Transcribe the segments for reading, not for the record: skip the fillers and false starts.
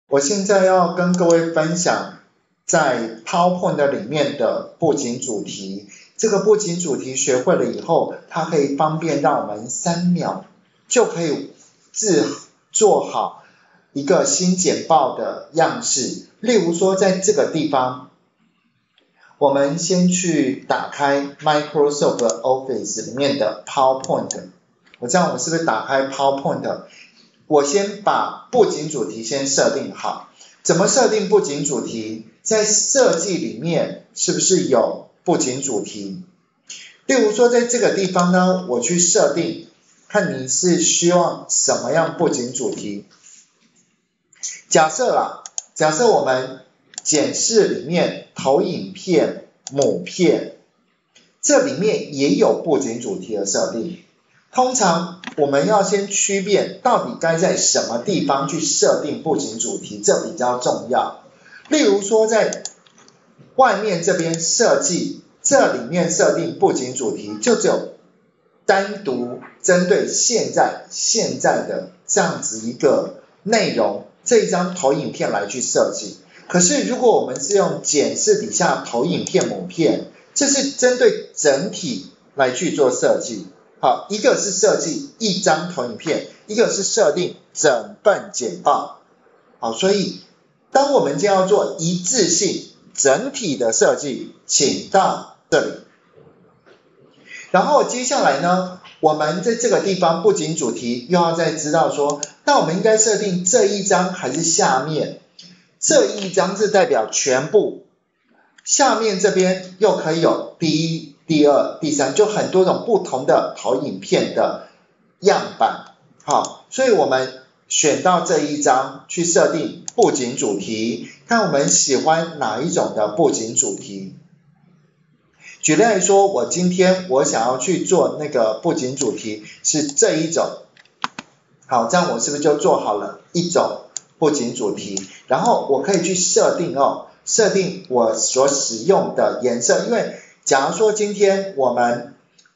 我现在要跟各位分享在 PowerPoint 里面的布景主题。这个布景主题学会了以后，它可以方便让我们3秒就可以做好一个新简报的样式。例如说在这个地方，我们先去打开 Microsoft Office 里面的 PowerPoint。我是不是打开 PowerPoint？ 我先把布景主题先设定好。怎么设定布景主题？在设计里面是不是有布景主题？例如说在这个地方呢，我去设定，看你是希望什么样布景主题。假设我们检视里面投影片、母片，这里面也有布景主题的设定。通常我们要先区辨到底该在什么地方去设定布景主题，这比较重要。例如说在外面这边设计，这里面设定布景主题，就只有单独针对现在的这样子一个内容，这一张投影片来去设计。可是如果我们是用检视底下投影片、母片，这是针对整体来去做设计。好，一个是设计一张投影片，一个是设定整份简报。好，所以当我们就要做一致性整体的设计，请到这里。然后接下来呢，我们在这个地方布景主题又要再知道说，那我们应该设定这一张还是下面？这一张是代表全部，下面这边又可以有第一、第二、第三，就很多种不同的投影片的样板。好，所以我们选到这一张去设定布景主题，看我们喜欢哪一种的布景主题。举例来说，我今天想要去做那个布景主题是这一种。好，这样我是不是就做好了一种布景主题？然后我可以去设定我所使用的颜色，因为假如说今天我们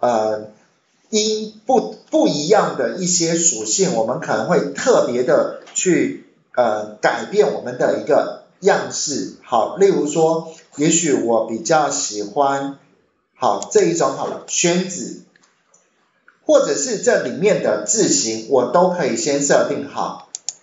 因不一样的一些属性，我们可能会特别的去改变我们的一个样式。好，例如说，也许我比较喜欢这一种好了，宣纸，或者是这里面的字型，我都可以先设定好。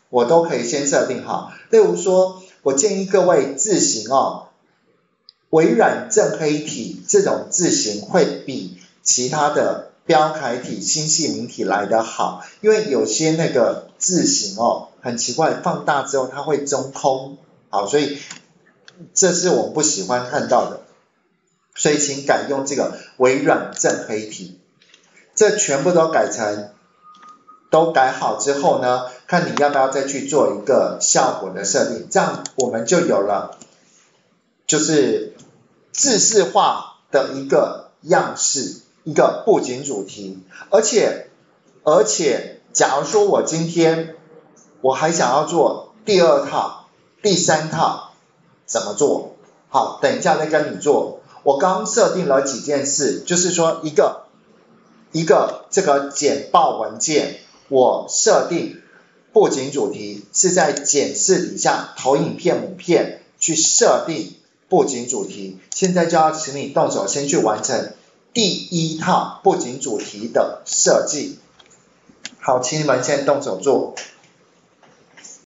例如说，我建议各位字型微软正黑体这种字型会比其他的标楷体、新细明体来得好，因为有些那个字型很奇怪，放大之后它会中空。好，所以这是我们不喜欢看到的。所以请改用这个微软正黑体。这全部都改好之后呢，看你要不要再去做一个效果的设定，这样我们就有了就是制式化的一个样式，一个布景主题。而且假如说我今天我还想要做第2套、第3套，怎么做？好，等一下再跟你做。我刚设定了几件事，就是说一个这个简报文件，我设定布景主题是在检视底下投影片、母片去设定布景主题。现在就要请你动手先去完成第1套布景主题的设计。好，请你们先动手做。